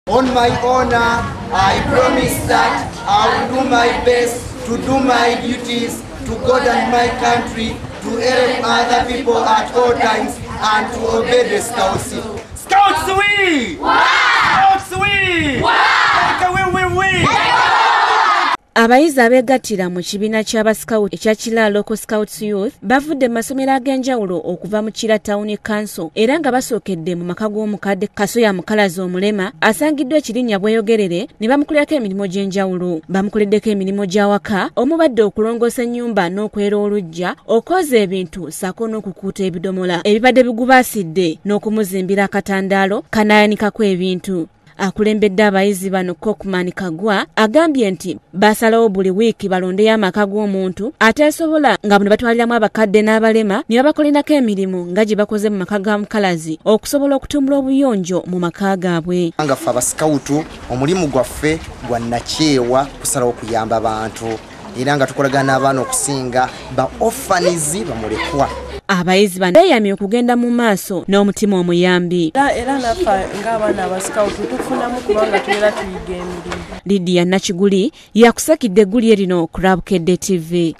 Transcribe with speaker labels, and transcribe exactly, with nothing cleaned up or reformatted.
Speaker 1: On my honor, I promise that I will do my best to do my duties to God and my country, to help other people at all times, and to obey the Scouts.
Speaker 2: Scouts we! Wow! Scouts we! Wow! We, we, we.
Speaker 3: Abayizi abeegattira mu kibiina ky'aba Scout ekya Kira Local Scouts Youth bavudde mu masomero ag'enjawulo okuva mu Kira Town Council era nga basookedde mu maka g'omukadde Kasoya Mukalazi omulema asangiddwa ekirinnya bweyogerere ne bamukolerako emirimu gy'enjawulo. Bamukoleddeko emirimu gy'awaka omubadde okulongoosa ennyumba n'okwera oluggya, okwoza ebintu ssaako n'okukuuta ebidomola ebibadde bigubaasidde n'okumuzimbira akatandaalo kanaayanikako ebintu. Akulembedde abayizi bano Kokman Kagwa agambye nti basalawo buli wiiki balondeyo amaka g'omuntu ateesobola nga buno batwaliramu abakadde n'abalema ne babakolerako emirimu nga gye bakoze mu maka ga Mukalazi okusobola okutumbula obuyonjo mu maka gaabwe.
Speaker 1: Nga ffe abasikawutu omulimu gwaffe gwa nakyewa kusalawo okuyamba abantu era nga tukolagana n'abaana okusinga ba orphanizi bamulekwa.
Speaker 3: Abayizi bano beeyamye okugenda mu maaso n'omutima omuyambi.
Speaker 4: Era naffe ng'abaana aba Scout tufunamu kubanga tubeera tuyiga emirimu.
Speaker 3: Lydia Nakiguli yakusakidde eggulire lino ku Rabukedde T V.